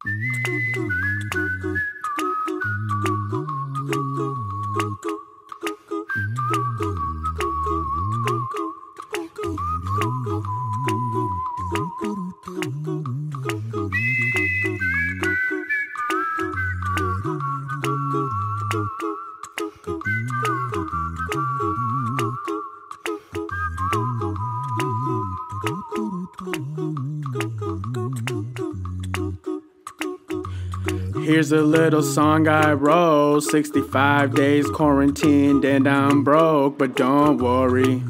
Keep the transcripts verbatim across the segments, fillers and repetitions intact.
Here's a little song I wrote, sixty-five days quarantined and I'm broke, but don't worry,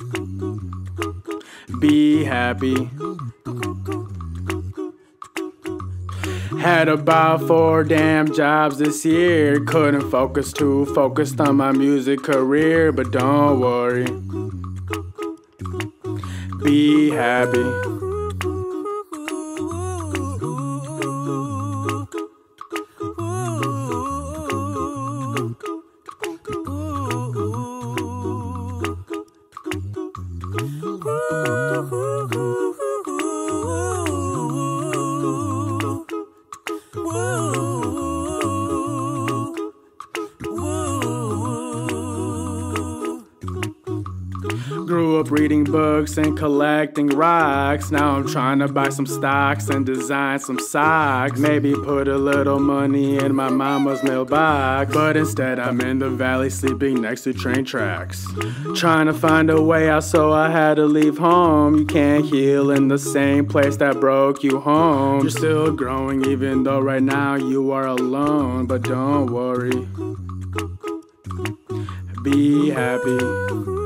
be happy. Had about four damn jobs this year, couldn't focus too focused on my music career, but don't worry, be happy. Grew up reading books and collecting rocks. Now I'm trying to buy some stocks and design some socks. Maybe put a little money in my mama's mailbox, but instead I'm in the valley sleeping next to train tracks. Trying to find a way out, so I had to leave home. You can't heal in the same place that broke you home. You're still growing even though right now you are alone, but don't worry, be happy.